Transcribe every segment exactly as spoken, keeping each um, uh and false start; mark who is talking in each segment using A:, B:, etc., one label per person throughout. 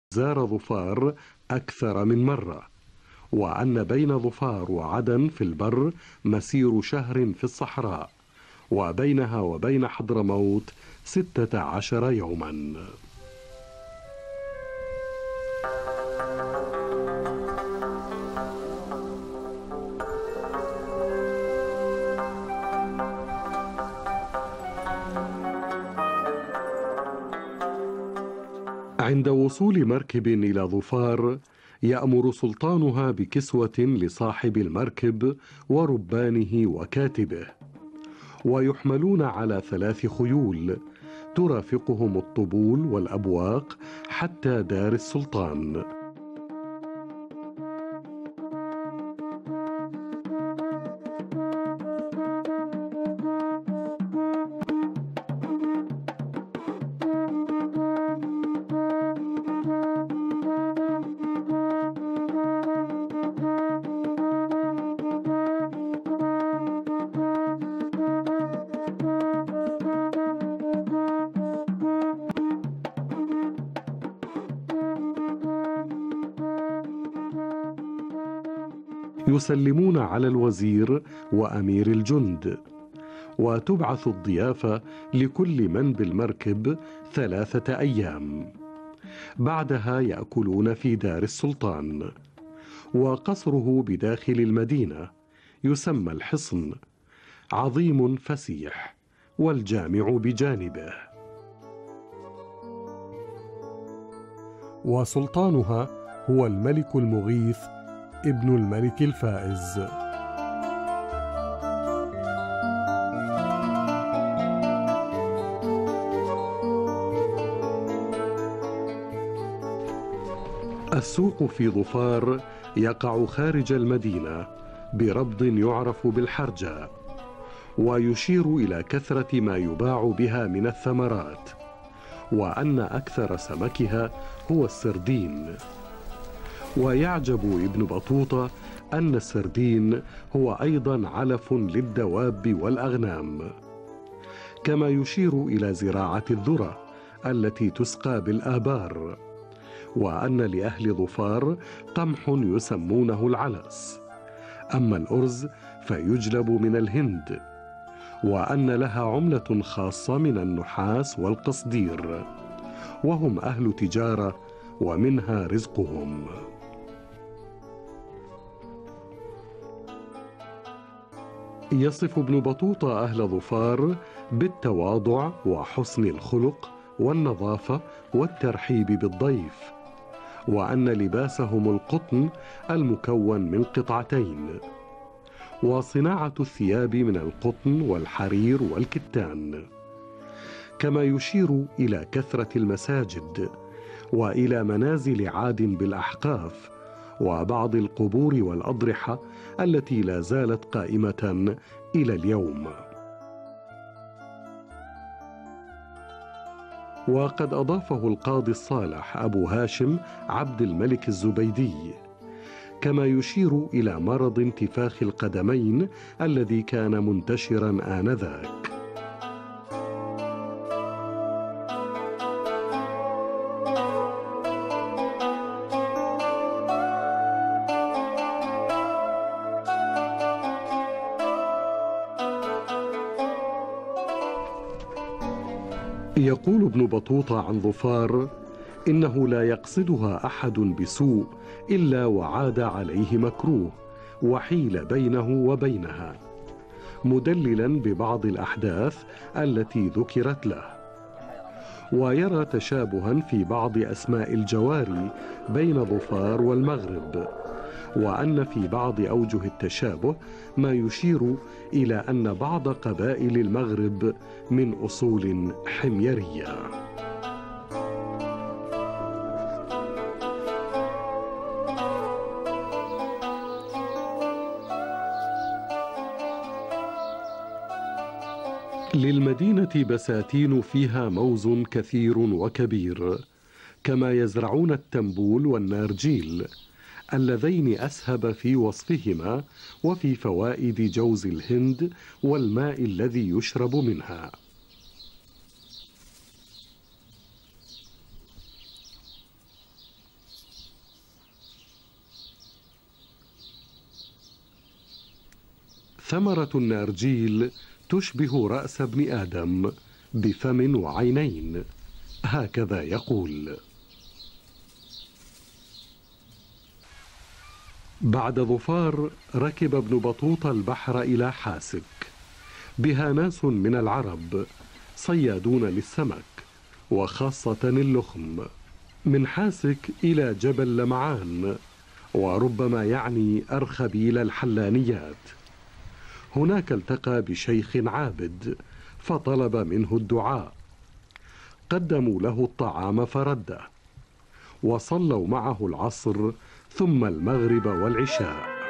A: زار ظفار أكثر من مرة، وأن بين ظفار وعدن في البر مسير شهر في الصحراء، وبينها وبين حضرموت ستة عشر يوما. عند وصول مركب إلى ظفار يأمر سلطانها بكسوة لصاحب المركب وربانه وكاتبه، ويحملون على ثلاث خيول ترافقهم الطبول والأبواق حتى دار السلطان. يسلمون على الوزير وأمير الجند، وتبعث الضيافة لكل من بالمركب ثلاثة أيام. بعدها يأكلون في دار السلطان، وقصره بداخل المدينة يسمى الحصن، عظيم فسيح والجامع بجانبه. وسلطانها هو الملك المغيث ابن الملك الفائز. السوق في ظفار يقع خارج المدينة بربض يعرف بالحرجة، ويشير إلى كثرة ما يباع بها من الثمرات، وأن أكثر سمكها هو السردين. ويعجب ابن بطوطة أن السردين هو أيضا علف للدواب والأغنام، كما يشير إلى زراعة الذرة التي تسقى بالآبار، وأن لأهل ظفار قمح يسمونه العلس، أما الأرز فيجلب من الهند، وأن لها عملة خاصة من النحاس والقصدير، وهم أهل تجارة ومنها رزقهم. يصف ابن بطوطة أهل ظفار بالتواضع وحسن الخلق والنظافة والترحيب بالضيف، وأن لباسهم القطن المكون من قطعتين، وصناعة الثياب من القطن والحرير والكتان، كما يشير إلى كثرة المساجد وإلى منازل عاد بالأحقاف وبعض القبور والأضرحة التي لا زالت قائمة إلى اليوم. وقد أضافه القاضي الصالح أبو هاشم عبد الملك الزبيدي، كما يشير إلى مرض انتفاخ القدمين الذي كان منتشرا آنذاك. يقول ابن بطوطة عن ظفار إنه لا يقصدها أحد بسوء إلا وعاد عليه مكروه وحيل بينه وبينها، مدللا ببعض الأحداث التي ذكرت له، ويرى تشابها في بعض أسماء الجواري بين ظفار والمغرب، وأن في بعض أوجه التشابه ما يشير إلى أن بعض قبائل المغرب من أصول حميرية. للمدينة بساتين فيها موز كثير وكبير، كما يزرعون التنبول والنارجيل اللذين أسهب في وصفهما وفي فوائد جوز الهند والماء الذي يشرب منها. ثمرة النارجيل تشبه رأس ابن آدم بفم وعينين، هكذا يقول. بعد ظفار ركب ابن بطوطة البحر إلى حاسك، بها ناس من العرب صيادون للسمك وخاصة اللخم، من حاسك إلى جبل لمعان، وربما يعني أرخبيل الحلانيات. هناك التقى بشيخ عابد فطلب منه الدعاء، قدموا له الطعام فرده، وصلوا معه العصر ثم المغرب والعشاء.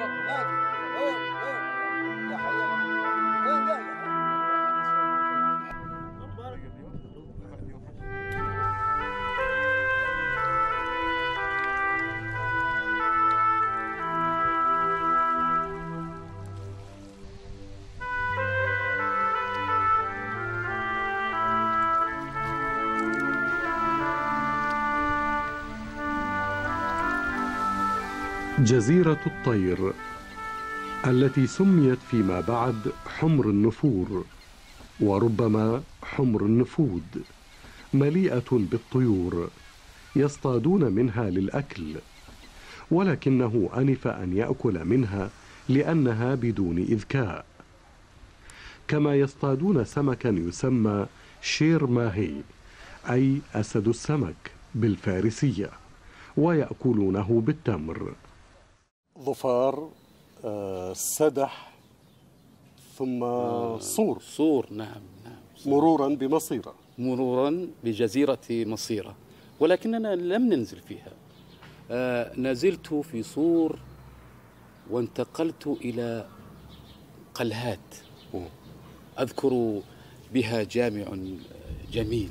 A: جزيرة الطير التي سميت فيما بعد حمر النفور، وربما حمر النفود، مليئة بالطيور يصطادون منها للأكل، ولكنه أنف أن يأكل منها لأنها بدون إذكاء، كما يصطادون سمكا يسمى شير ماهي أي أسد السمك بالفارسية، ويأكلونه بالتمر.
B: ظفار، آه، سدح، ثم آه، صور.
C: صور، نعم نعم. صور.
B: مرورا بمصيرة.
C: مرورا بجزيرة مصيرة، ولكننا لم ننزل فيها. آه، نزلت في صور وانتقلت إلى قلهات، أذكر بها جامع جميل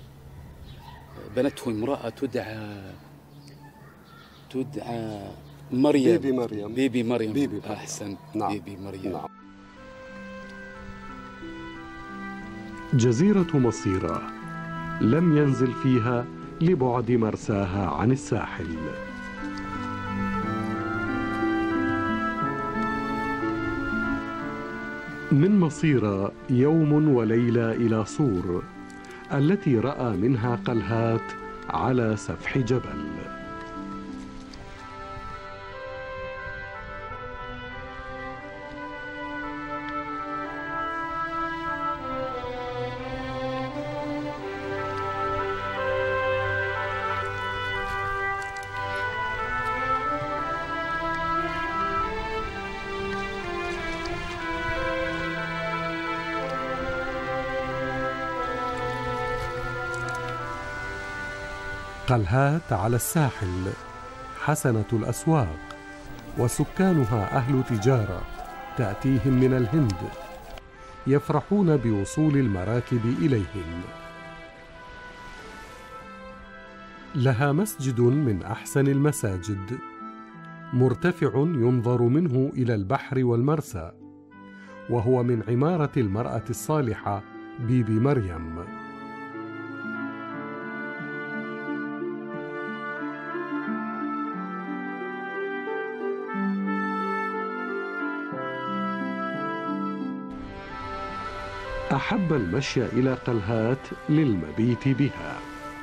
C: بنته امرأة تدعى تدعى مريم.
B: بيبي مريم.
C: بيبي مريم.
B: بيبي مريم.
C: أحسن.
B: نعم.
C: بيبي مريم.
B: نعم.
A: جزيرة مصيرة لم ينزل فيها لبعد مرساها عن الساحل. من مصيرة يوم وليلة إلى صور التي رأى منها قلهات على سفح جبل. قلهات على الساحل حسنة الأسواق، وسكانها أهل تجارة تأتيهم من الهند، يفرحون بوصول المراكب إليهم. لها مسجد من أحسن المساجد، مرتفع ينظر منه إلى البحر والمرسى، وهو من عمارة المرأة الصالحة بيبي مريم. أحب المشي إلى قلهات للمبيت بها.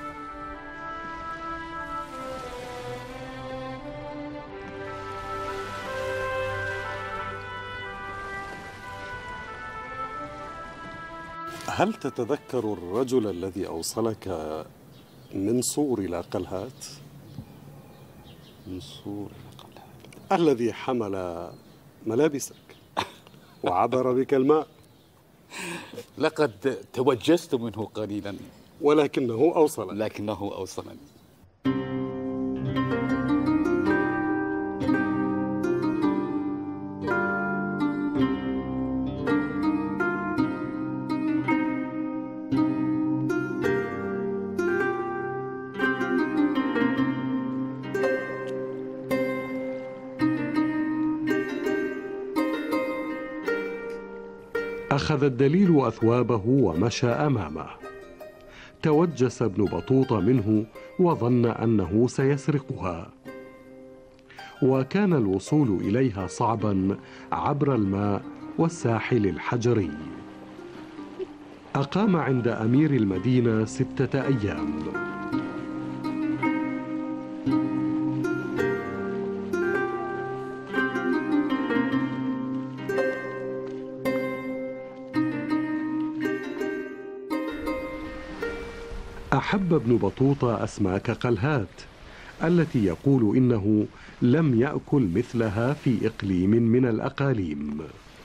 B: هل تتذكر الرجل الذي أوصلك من صور إلى قلهات؟
C: من صور إلى قلهات.
B: الذي حمل ملابسك وعبر بك الماء.
C: لقد توجست منه قليلا،
B: ولكنه أوصلك.
C: لكنه أوصلني.
A: أخذ الدليل أثوابه ومشى أمامه. توجس ابن بطوطة منه وظن أنه سيسرقها، وكان الوصول إليها صعبا عبر الماء والساحل الحجري. أقام عند أمير المدينة ستة أيام. أحب ابن بطوطة أسماك قلهات التي يقول إنه لم يأكل مثلها في إقليم من الأقاليم.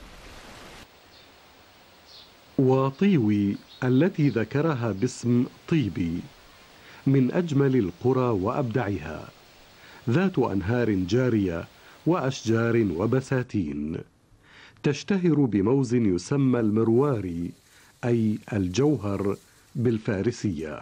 A: وطيوي التي ذكرها باسم طيبي من أجمل القرى وأبدعها، ذات أنهار جارية وأشجار وبساتين، تشتهر بموز يسمى المرواري أي الجوهر بالفارسية.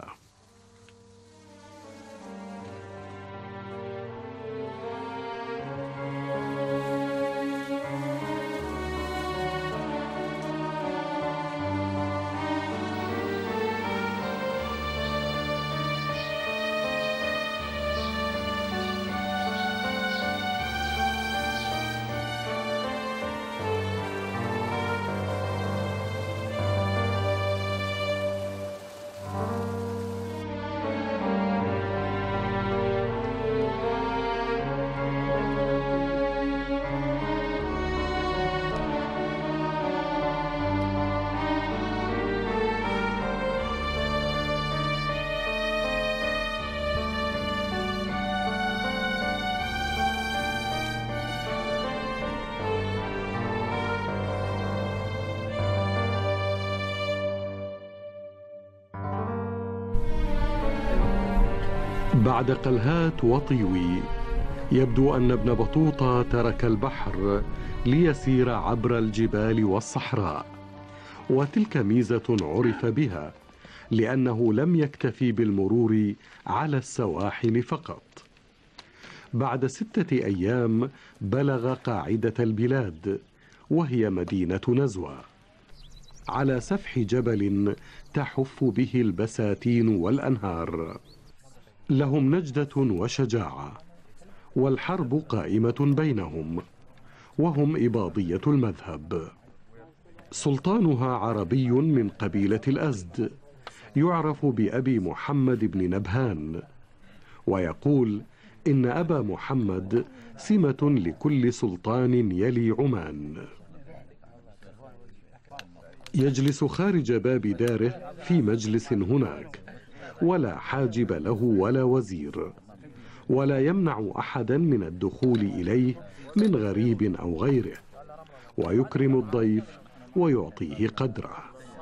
A: بعد قلهات وطيوي يبدو أن ابن بطوطة ترك البحر ليسير عبر الجبال والصحراء، وتلك ميزة عرف بها لأنه لم يكتفي بالمرور على السواحل فقط. بعد ستة أيام بلغ قاعدة البلاد وهي مدينة نزوى، على سفح جبل تحف به البساتين والأنهار. لهم نجدة وشجاعة، والحرب قائمة بينهم، وهم إباضية المذهب. سلطانها عربي من قبيلة الأزد، يعرف بأبي محمد بن نبهان، ويقول إن أبا محمد سمة لكل سلطان يلي عمان. يجلس خارج باب داره في مجلس هناك، ولا حاجب له ولا وزير، ولا يمنع أحدا من الدخول إليه من غريب أو غيره، ويكرم الضيف ويعطيه قدره.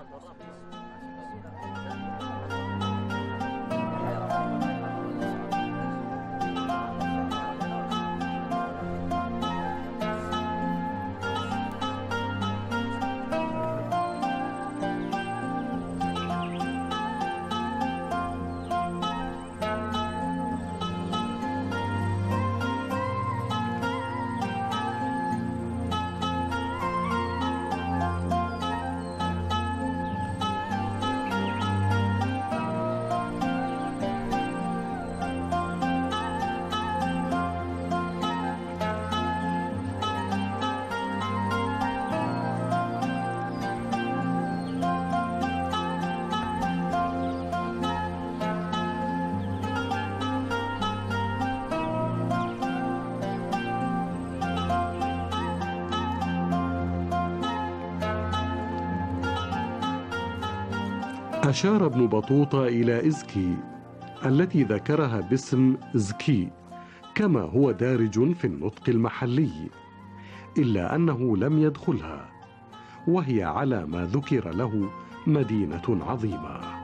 A: أشار ابن بطوطة إلى إزكي التي ذكرها باسم زكي كما هو دارج في النطق المحلي، إلا أنه لم يدخلها، وهي على ما ذكر له مدينة عظيمة.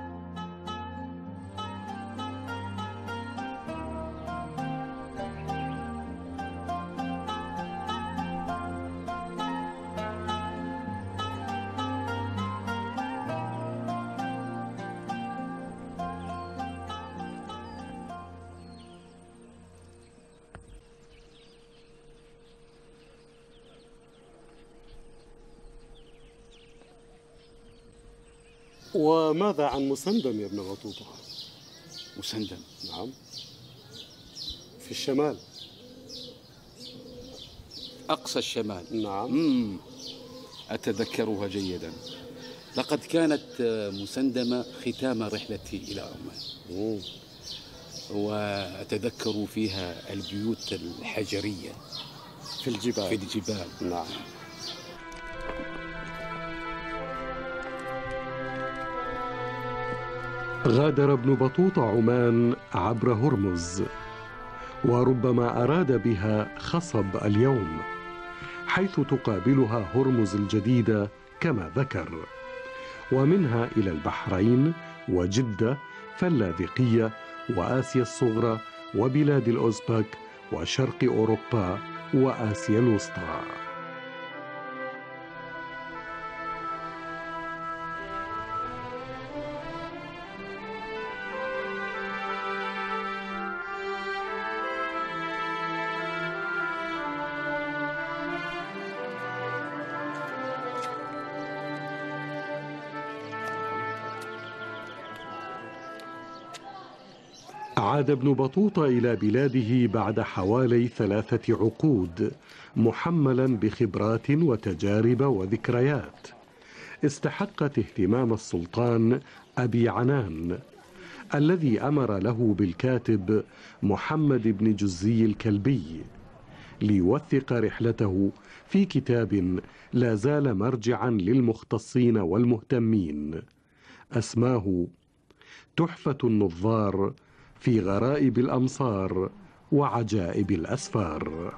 B: وماذا عن مسندم يا ابن بطوطة؟
C: مسندم
B: نعم، في الشمال.
C: أقصى الشمال.
B: نعم.
C: مم. أتذكرها جيدا. لقد كانت مسندمة ختام رحلتي إلى عمان.
B: مم.
C: وأتذكر فيها البيوت الحجرية
B: في الجبال.
C: في الجبال.
B: نعم.
A: غادر ابن بطوطة عمان عبر هرمز، وربما أراد بها خصب اليوم، حيث تقابلها هرمز الجديدة كما ذكر، ومنها إلى البحرين وجدة فاللاذقية وآسيا الصغرى وبلاد الأوزبك وشرق أوروبا وآسيا الوسطى. عاد ابن بطوطة إلى بلاده بعد حوالي ثلاثة عقود، محملا بخبرات وتجارب وذكريات استحقت اهتمام السلطان أبي عنان، الذي أمر له بالكاتب محمد بن جزي الكلبي ليوثق رحلته في كتاب لا زال مرجعا للمختصين والمهتمين، أسماه تحفة النظار في غرائب الأمصار وعجائب الأسفار.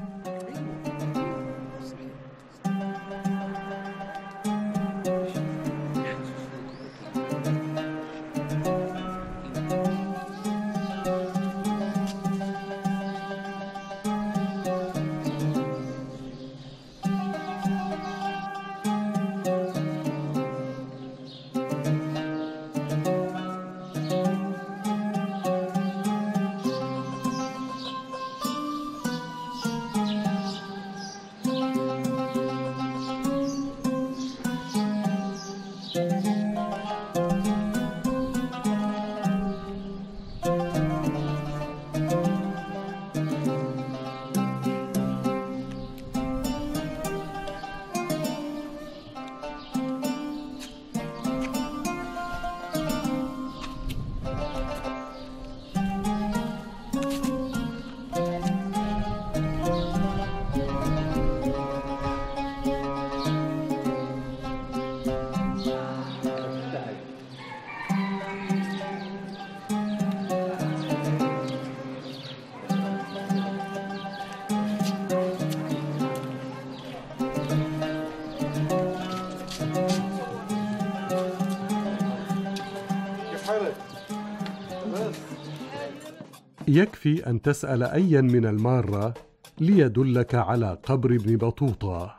A: يكفي أن تسأل أيا من المارة ليدلك على قبر ابن بطوطة.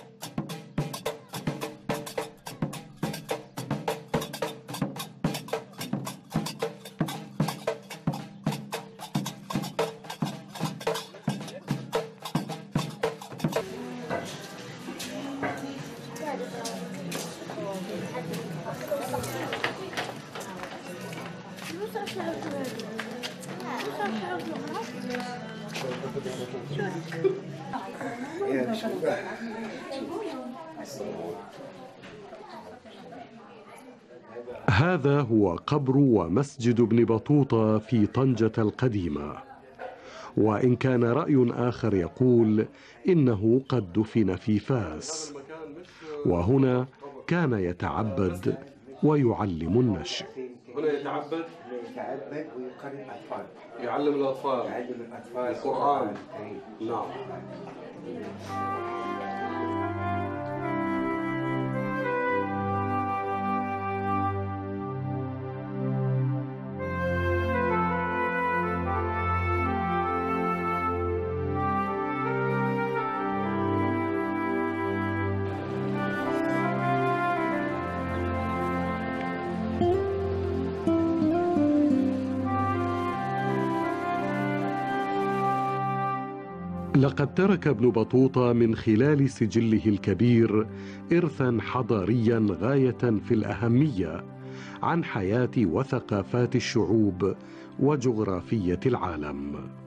A: هذا هو قبر ومسجد ابن بطوطة في طنجة القديمة، وإن كان رأي آخر يقول إنه قد دفن في فاس، وهنا كان يتعبد ويعلم النشء.
B: هنا يتعبد
D: يتعبد ويقرئ الأطفال،
B: يعلم الأطفال
D: يعلم الأطفال
B: القرآن. نعم.
A: لقد ترك ابن بطوطة من خلال سجله الكبير إرثاً حضارياً غاية في الأهمية عن حياة وثقافات الشعوب وجغرافية العالم.